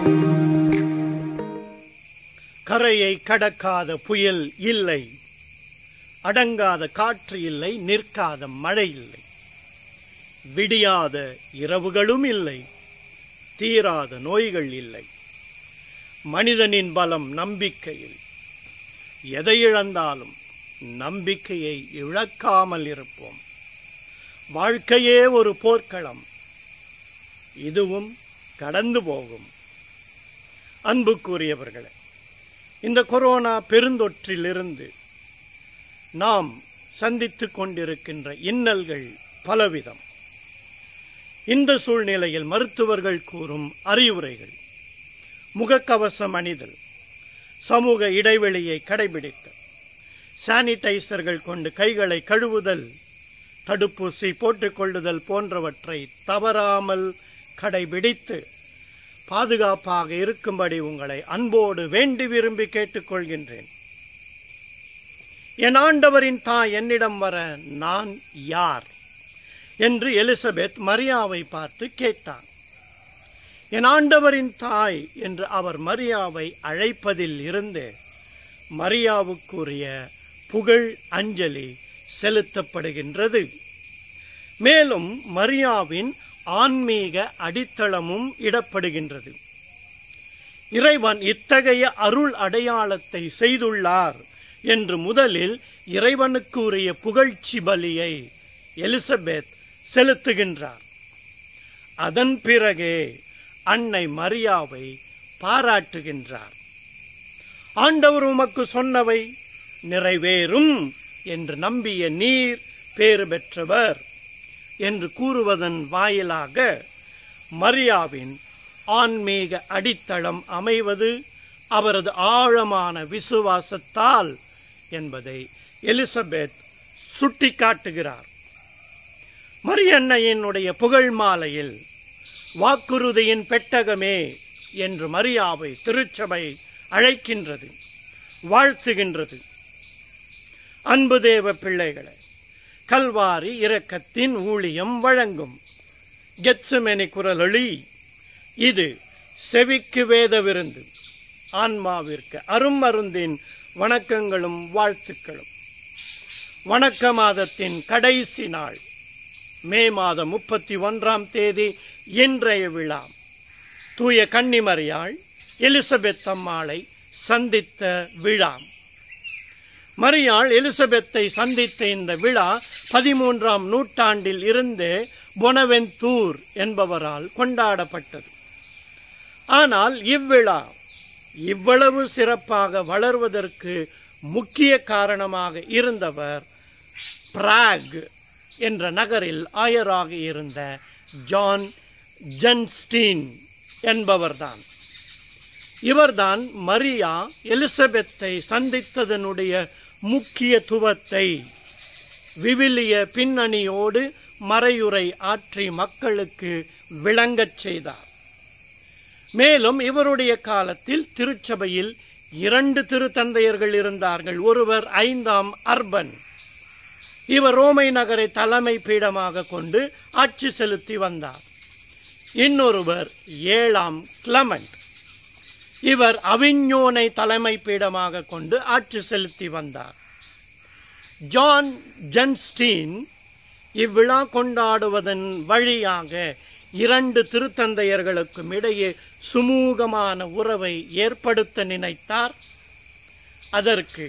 கரையை கடக்காத புயல் இல்லை, அடங்காத காற்று இல்லை, நிற்காத மழை இல்லை, விடியாத இரவுகளும் இல்லை, தீராத நோய்கள் இல்லை. மனிதனின் பலம் நம்பிக்கையில். எதை இழந்தாலும் நம்பிக்கையை இழக்காமல் இருப்போம். வாழ்க்கையே ஒரு போர்க்களம், இதுவும் கடந்து போகும். அன்புக்குரியவர்களே, இந்த கொரோனா பெருந்தொற்றிலிருந்து நாம் சந்தித்துக் கொண்டிருக்கின்ற இன்னல்கள் பலவிதம். இந்த சூழ்நிலையில் மருத்துவர்கள் கூறும் அறிவுரைகள்: முகக்கவசம் அணிதல், சமூக இடைவெளியை கடைபிடித்தல், சானிடைசர்கள் கொண்டு கைகளை கழுவுதல், தடுப்பூசி போட்டுக்கொள்ளுதல் போன்றவற்றை தவறாமல் கடைபிடித்து பாதுகாப்பாக இருக்கும்படி உங்களை அன்போடு வேண்டி விரும்பி கேட்டுக்கொள்கின்றேன். என் ஆண்டவரின் தாய் என்னிடம் வர நான் யார் என்று எலிசபெத் மரியாவை பார்த்து கேட்டான். என் ஆண்டவரின் தாய் என்று அவர் மரியாவை அழைப்பதில் இருந்து மரியாவுக்குரிய புகழ் அஞ்சலி செலுத்தப்படுகின்றது. மேலும் மரியாவின் ஆன்மீக அடித்தளமும் இடப்படுகின்றது. இறைவன் இத்தகைய அருள் அடையாளத்தை செய்துள்ளார் என்று முதலில் இறைவனுக்கு உரிய புகழ்ச்சி பலியை எலிசபெத் செலுத்துகின்றார். அதன் பிறகே அன்னை மரியாவை பாராட்டுகின்றார். ஆண்டவர் உமக்கு சொன்னவை நிறைவேறும் என்று நம்பிய நீர் பேறு பெற்றவர் என்று கூறுவதன் வாயிலாக மரியாவின் ஆன்மீக அடித்தளம் அமைவது அவரது ஆழமான விசுவாசத்தால் என்பதை எலிசபெத் சுட்டிக்காட்டுகிறார். மரியன்னையினுடைய புகழ் மாலையில் வாக்குறுதியின் பெட்டகமே என்று மரியாவை திருச்சபை அழைக்கின்றது, வாழ்த்துகின்றது. அன்பு தேவ பிள்ளைகளை, கல்வாரி இரக்கத்தின் ஊழியம் வழங்கும் கெத்செமனே குரலொளி இது செவிக்கு வேத விருந்து. ஆன்மாவிற்கு அருமருந்தின் வணக்கங்களும் வாழ்த்துக்களும். வணக்க மாதத்தின் கடைசி நாள், மே மாதம் 31ஆம் தேதி இன்றைய விழா. தூய கன்னிமரியாள் எலிசபெத் அம்மாளை சந்தித்த விழா. மரியாள் எலிசபெத்தை சந்தித்த இந்த விழா 13ஆம் நூற்றாண்டில் இருந்து பொனவெந்தூர் என்பவரால் கொண்டாடப்பட்டது. ஆனால் இவ்விழா இவ்வளவு சிறப்பாக வளர்வதற்கு முக்கிய காரணமாக இருந்தவர் பிராக் என்ற நகரில் ஆயராக இருந்த ஜான் ஜன்ஸ்டீன் என்பவர்தான். இவர்தான் மரியா எலிசபெத்தை சந்தித்ததனுடைய முக்கியத்துவத்தை விவிலிய பின்னணியோடு மறையுரை ஆற்றி மக்களுக்கு விளங்கச் செய்தார். மேலும் இவருடைய காலத்தில் திருச்சபையில் 2 திருத்தந்தையர்கள் இருந்தார்கள். ஒருவர் 5ஆம் அர்பன், இவர் ரோமை நகரை தலைமை பீடமாக கொண்டு ஆட்சி செலுத்தி வந்தார். இன்னொருவர் 7ஆம் கிளமெண்ட், இவர் அவிஞோனை தலைமை பீடமாக கொண்டு ஆட்சி செலுத்தி வந்தார். ஜான் ஜன்ஸ்டீன் இவ்விழா கொண்டாடுவதன் வழியாக 2 திருத்தந்தையர்களுக்கும் இடையே சுமூகமான உறவை ஏற்படுத்த நினைத்தார். அதற்கு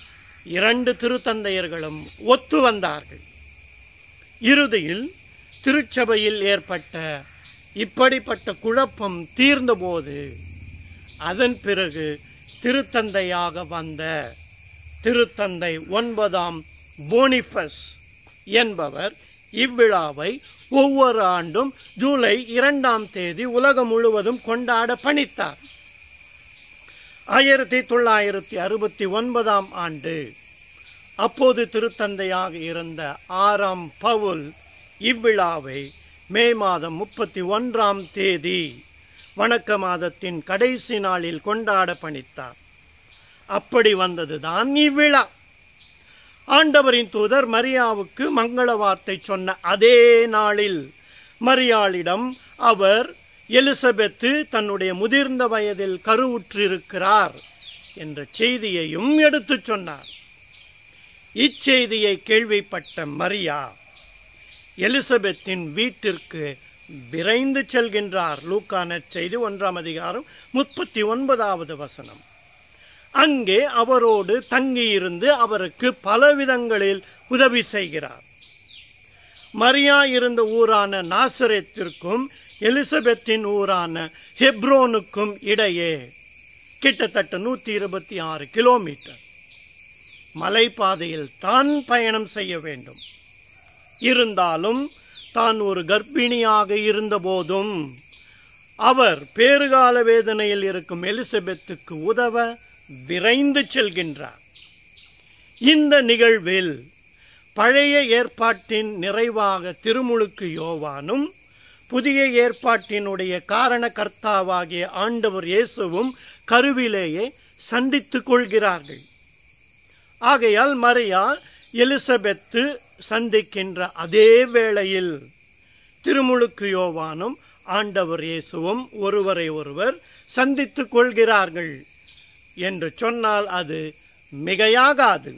2 திருத்தந்தையர்களும் ஒத்து வந்தார்கள். இறுதியில் திருச்சபையில் ஏற்பட்ட இப்படிப்பட்ட குழப்பம் தீர்ந்தபோது அதன் பிறகு திருத்தந்தையாக வந்த திருத்தந்தை 9ஆம் போனிஃபஸ் என்பவர் இவ்விழாவை ஒவ்வொரு ஆண்டும் ஜூலை 2ஆம் தேதி உலகம் முழுவதும் கொண்டாட பணித்தார். 1969ஆம் ஆண்டு அப்போது திருத்தந்தையாக இருந்த 6ஆம் பவுல் இவ்விழாவை மே மாதம் 31ஆம் தேதி வணக்க மாதத்தின் கடைசி நாளில் கொண்டாட பணித்தார். அப்படி வந்ததுதான் இவ்விழா. ஆண்டவரின் தூதர் மரியாவுக்கு மங்கள வார்த்தை சொன்ன அதே நாளில் மரியாளிடம் அவர் எலிசபெத்து தன்னுடைய முதிர்ந்த வயதில் கருவுற்றிருக்கிறார் என்ற செய்தியையும் எடுத்துச் சொன்னார். இச்செய்தியை கேள்விப்பட்ட மரியா எலிசபெத்தின் வீட்டிற்கு விரைந்து செல்கின்றார். லூக்கா நற்செய்தி 1ஆம் அதிகாரம் 39வது வசனம். அங்கே அவரோடு தங்கியிருந்து அவருக்கு பலவிதங்களில் உதவி செய்கிறார். மரியா இருந்த ஊரான நாசரேத்திற்கும் எலிசபெத்தின் ஊரான ஹெப்ரோனுக்கும் இடையே கிட்டத்தட்ட 126 கிலோமீட்டர் மலைப்பாதையில் தான் பயணம் செய்ய வேண்டும். இருந்தாலும் தான் ஒரு கர்ப்பிணியாக இருந்த போதும் அவர் பேறுகால வேதனையில் இருக்கும் எலிசபெத்துக்கு உதவ விரைந்து செல்கின்றார். இந்த நிகழ்வில் பழைய ஏற்பாட்டின் நிறைவாக திருமுழுக்கு யோவானும் புதிய ஏற்பாட்டினுடைய காரணகர்த்தாவாகிய ஆண்டவர் இயேசுவும் கருவிலேயே சந்தித்துக் கொள்கிறார்கள். ஆகையால் மரியா எலிசபெத்து சந்திக்கின்ற அதே வேளையில் திருமுழுக்கு யோவானும் ஆண்டவர் இயேசுவும் ஒருவரை ஒருவர் சந்தித்துக் கொள்கிறார்கள் என்று சொன்னால் அது மிகையாகாது.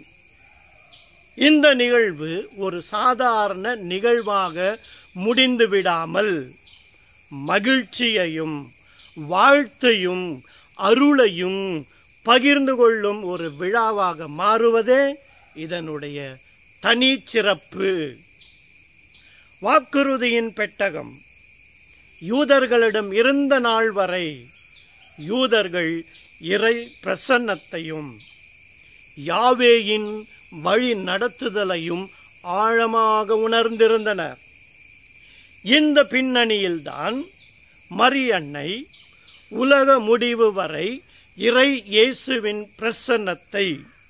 இந்த நிகழ்வு ஒரு சாதாரண நிகழ்வாக முடிந்து விடாமல் மகிழ்ச்சியையும் வாழ்த்தையும் அருளையும் பகிர்ந்து கொள்ளும் ஒரு விழாவாக மாறுவதே இதனுடைய தனி சிறப்பு. வாக்குறுதியின் பெட்டகம் யூதர்களிடம் இருந்த நாள் வரை யூதர்கள் இறை பிரசன்னத்தையும் யாவேயின் வழி நடத்துதலையும் ஆழமாக உணர்ந்திருந்தனர். இந்த பின்னணியில்தான் மரியன்னை உலக முடிவு வரை இறை இயேசுவின் பிரசன்னத்தை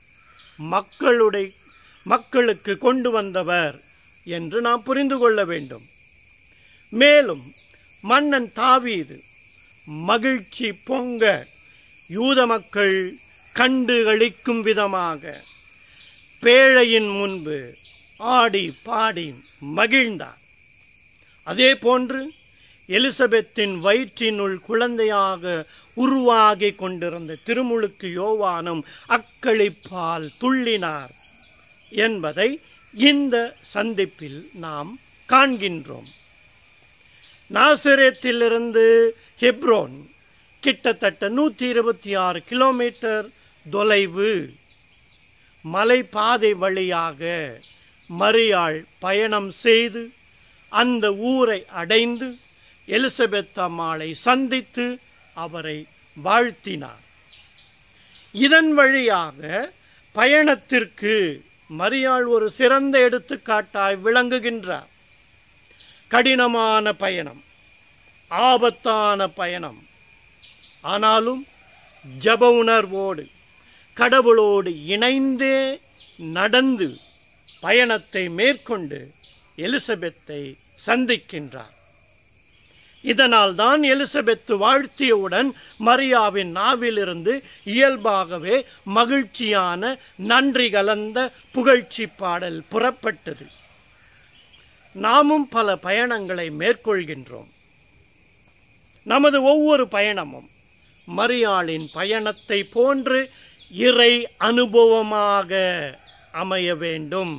மக்களுக்கு கொண்டு வந்தவர் என்று நாம் புரிந்து கொள்ள வேண்டும். மேலும் மன்னன் தாவீது மகிழ்ச்சி பொங்க யூத மக்கள் கண்டு களிக்கும் விதமாக பேழையின் முன்பு ஆடி பாடி மகிழ்ந்தார். அதே போன்று எலிசபெத்தின் வயிற்றினுள் குழந்தையாக உருவாகி கொண்டிருந்த திருமுழுக்கு யோவானும் அக்களிப்பால் துள்ளினார் என்பதை இந்த சந்திப்பில் நாம் காண்கின்றோம். நாசரேத்திலிருந்து ஹெப்ரோன் கிட்டத்தட்ட 126 கிலோமீட்டர் தொலைவு. மலைப்பாதை வழியாக மரியாள் பயணம் செய்து அந்த ஊரை அடைந்து எலிசபெத் அம்மாளை சந்தித்து அவரை வாழ்த்தினார். இதன் வழியாக பயணத்திற்கு மரியாள் ஒரு சிறந்த எடுத்துக்காட்டாய் விளங்குகின்றார். கடினமான பயணம், ஆபத்தான பயணம், ஆனாலும் ஜப உணர்வோடு கடவுளோடு இணைந்தே நடந்து பயணத்தை மேற்கொண்டு எலிசபெத்தை சந்திக்கின்றார். இதனால் தான் எலிசபெத்து வாழ்த்தியவுடன் மரியாவின் நாவிலிருந்து இயல்பாகவே மகிழ்ச்சியான நன்றி கலந்த புகழ்ச்சி பாடல் புறப்பட்டது. நாமும் பல பயணங்களை மேற்கொள்கின்றோம். நமது ஒவ்வொரு பயணமும் மரியாளின் பயணத்தை போன்று இறை அனுபவமாக அமைய வேண்டும்.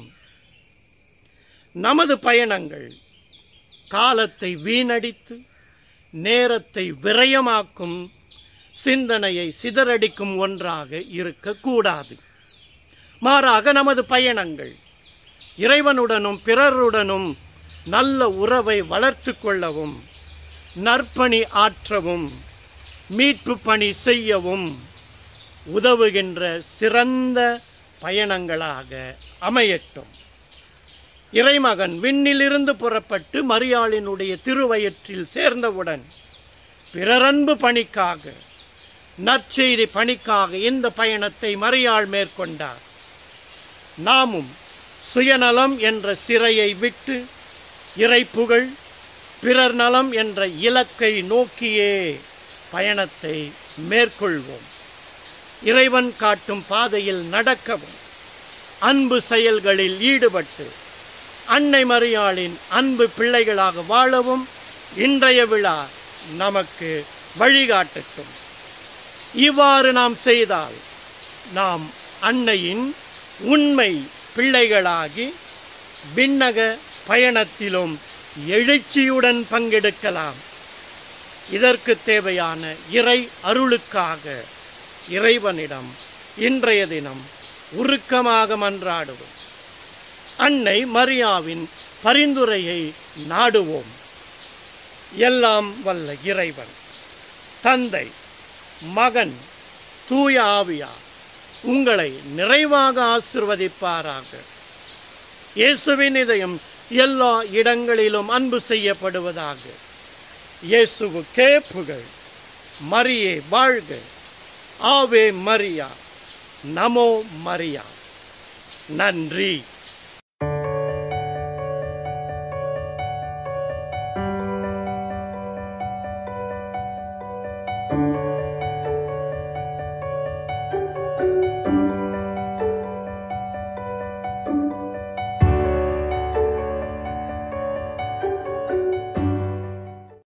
நமது பயணங்கள் காலத்தை வீணடித்து நேரத்தை விரயமாக்கும் சிந்தனையை சிதறடிக்கும் ஒன்றாக இருக்கக்கூடாது. மாறாக நமது பயணங்கள் இறைவனுடனும் பிறருடனும் நல்ல உறவை வளர்த்து கொள்ளவும், நற்பணி ஆற்றவும், மீட்பு பணி செய்யவும் உதவுகின்ற சிறந்த பயணங்களாக அமையட்டும். இறைமகன் விண்ணிலிருந்து புறப்பட்டு மரியாளினுடைய திருவயிற்றில் சேர்ந்தவுடன் பிறரன்பு பணிக்காக, நற்செய்தி பணிக்காக இந்த பயணத்தை மரியாள் மேற்கொண்டார். நாமும் சுயநலம் என்ற சிறையை விட்டு இறைப்புகழ், பிறர் நலம் என்ற இலக்கை நோக்கியே பயணத்தை மேற்கொள்வோம். இறைவன் காட்டும் பாதையில் நடக்கவும், அன்பு செயல்களில் ஈடுபட்டு அன்னை மரியாளின் அன்பு பிள்ளைகளாக வாழவும் இன்றைய விழா நமக்கு வழிகாட்டட்டும். இவ்வாறு நாம் செய்தால் நாம் அன்னையின் உண்மை பிள்ளைகளாகி விண்ணக பயணத்திலும் எழுச்சியுடன் பங்கெடுக்கலாம். இதற்கு தேவையான இறை அருளுக்காக இறைவனிடம் இன்றைய தினம் உருக்கமாக மன்றாடுவோம். அன்னை மரியாவின் பரிந்துரையை நாடுவோம். எல்லாம் வல்ல இறைவன் தந்தை, மகன், தூய ஆவியார் உங்களை நிறைவாக ஆசிர்வதிப்பாராக. இயேசுவின் இதயம் எல்லா இடங்களிலும் அன்பு செய்யப்படுவதாக. இயேசுவுக்கே புகழ். மரியே வாழ்க. ஆவே மரியா. நமோ மரியா. நன்றி.